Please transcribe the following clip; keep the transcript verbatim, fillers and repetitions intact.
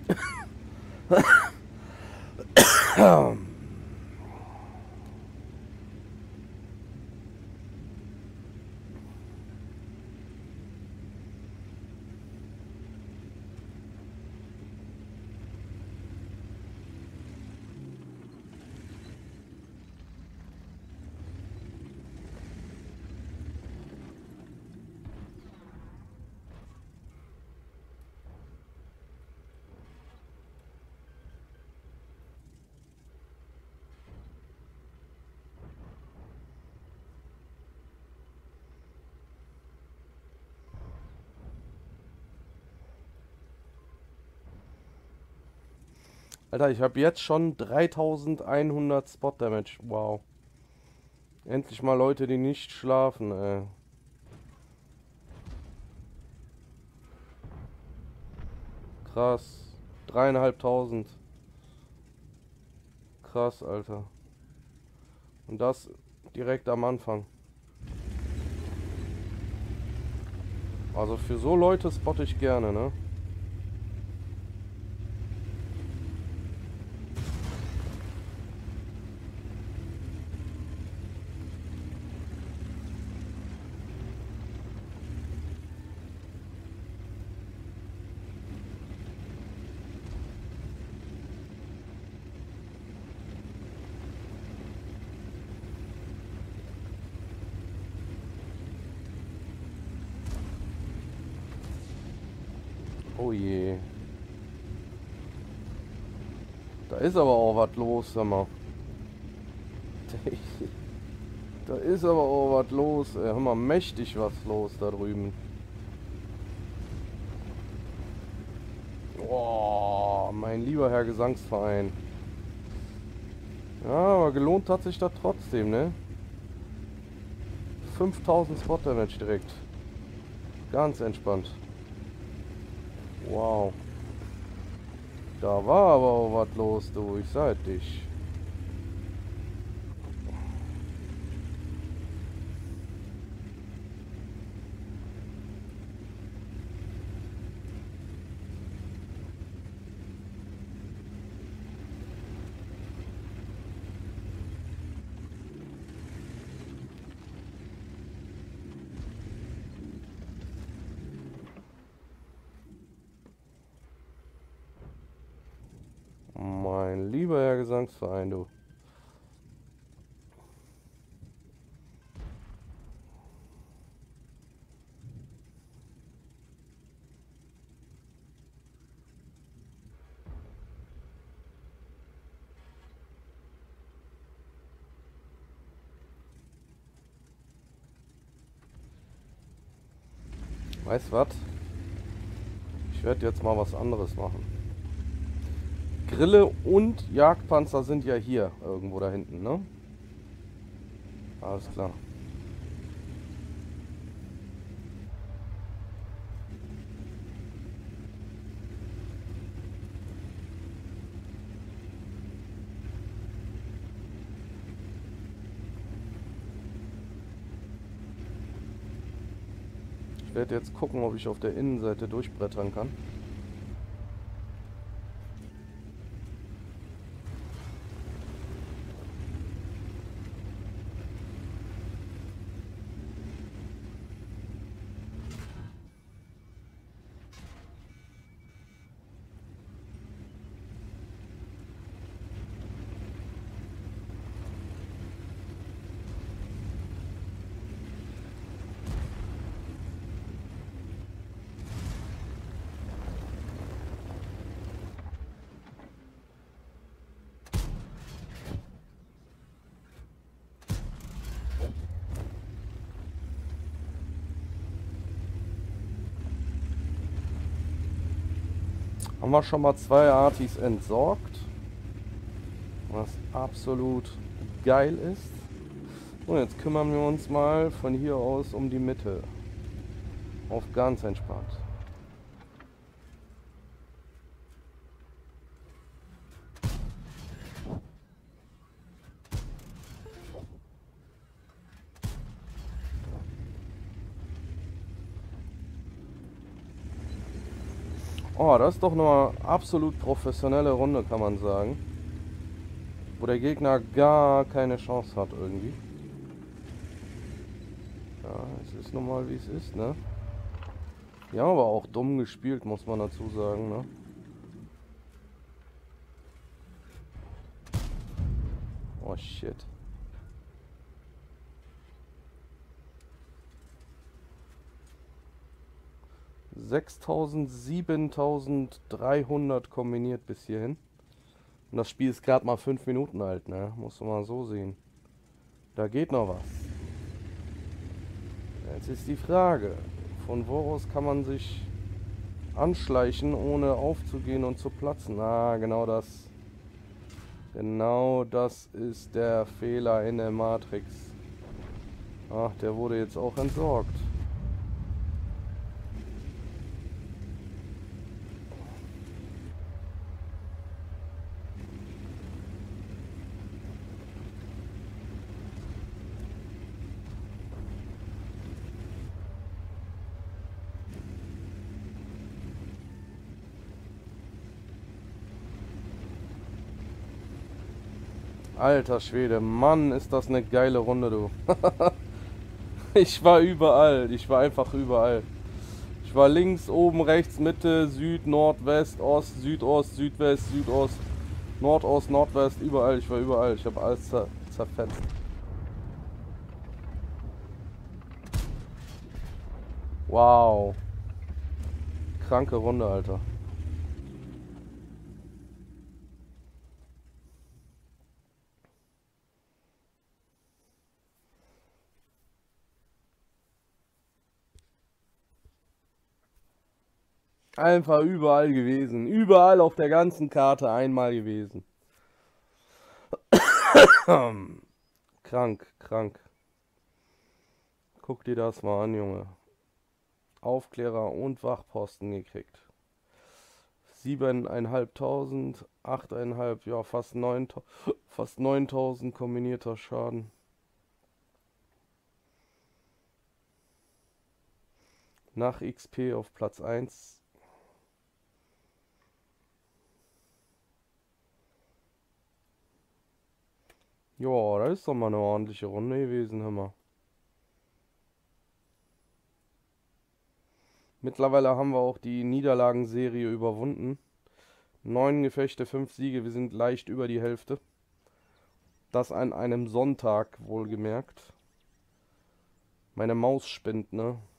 Alter, ich habe jetzt schon dreitausendeinhundert Spot Damage. Wow. Endlich mal Leute, die nicht schlafen, ey. Krass. Dreieinhalbtausend. Krass, Alter. Und das direkt am Anfang. Also für so Leute spotte ich gerne, ne? Oh je. Da ist aber auch was los, sag mal. Da ist aber auch was los, ey. Hör mal, mächtig was los da drüben. Oh, mein lieber Herr Gesangsverein. Ja, aber gelohnt hat sich das trotzdem, ne? fünftausend Spot Damage direkt. Ganz entspannt. Wow. Da war aber auch was los, du. Ich sag dich. Mein lieber Herr Gesangsverein, du. Weißt was? Ich werde jetzt mal was anderes machen. Grille und Jagdpanzer sind ja hier irgendwo da hinten, ne? Alles klar. Ich werde jetzt gucken, ob ich auf der Innenseite durchbrettern kann. Haben wir schon mal zwei Artis entsorgt, was absolut geil ist. Und jetzt kümmern wir uns mal von hier aus um die Mitte. Auf ganz entspannt. Oh, das ist doch eine absolut professionelle Runde, kann man sagen. Wo der Gegner gar keine Chance hat irgendwie. Ja, es ist nun mal wie es ist, ne? Die haben aber auch dumm gespielt, muss man dazu sagen, ne? Oh shit. sechstausend, siebentausenddreihundert kombiniert bis hierhin. Und das Spiel ist gerade mal fünf Minuten alt, ne? Muss man mal so sehen. Da geht noch was. Jetzt ist die Frage, von wo aus kann man sich anschleichen, ohne aufzugehen und zu platzen? Ah, genau das. Genau das ist der Fehler in der Matrix. Ach, der wurde jetzt auch entsorgt. Alter Schwede, Mann, ist das eine geile Runde, du. Ich war überall, ich war einfach überall. Ich war links, oben, rechts, Mitte, Süd, Nord, West, Ost, Südost, Südwest, Südost, Nordost, Nordwest, überall, ich war überall. Ich habe alles zer zerfetzt. Wow. Kranke Runde, Alter. Einfach überall gewesen. Überall auf der ganzen Karte einmal gewesen. Krank, krank. Guck dir das mal an, Junge. Aufklärer und Wachposten gekriegt. Siebeneinhalbtausend, achteinhalb, ja fast neuntausend, fast neuntausend kombinierter Schaden. Nach X P auf Platz eins. Ja, das ist doch mal eine ordentliche Runde gewesen, hör mal. Mittlerweile haben wir auch die Niederlagenserie überwunden. Neun Gefechte, fünf Siege, wir sind leicht über die Hälfte. Das an einem Sonntag, wohlgemerkt. Meine Maus spinnt, ne?